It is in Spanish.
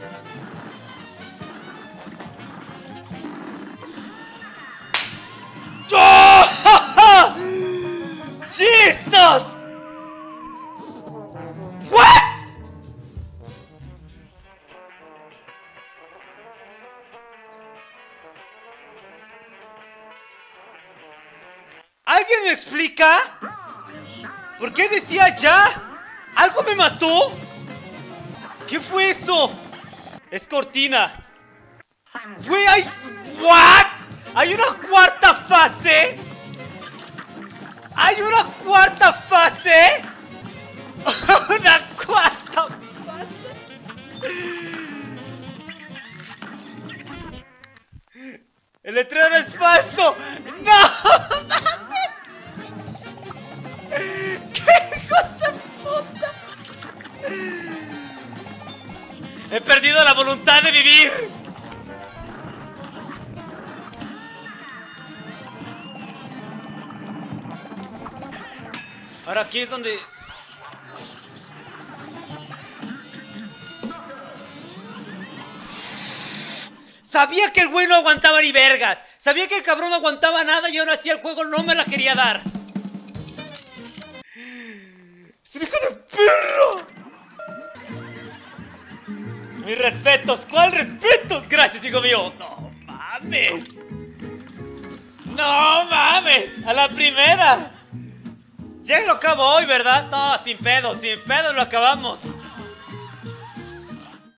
¡Oh! ¡Jesus! ¿What? ¿Alguien me explica? ¿Por qué decía ya? ¿Algo me mató? ¿Qué fue eso? Es cortina. Güey, hay... ¿What? ¿Hay una cuarta fase? ¿Hay una cuarta fase? ¿Una cuarta fase? ¡El letrero es falso! ¡No! ¡Mames! ¡Qué hijos de puta! He perdido la voluntad de vivir. Ahora aquí es donde... Sabía que el güey no aguantaba ni vergas. Sabía que el cabrón no aguantaba nada y aún así el juego no me la quería dar. ¡Es un hijo de perro! Mis respetos. ¿Cuál respetos? Gracias, hijo mío. No mames. No mames. A la primera. Ya lo acabo hoy, ¿verdad? No, sin pedo lo acabamos.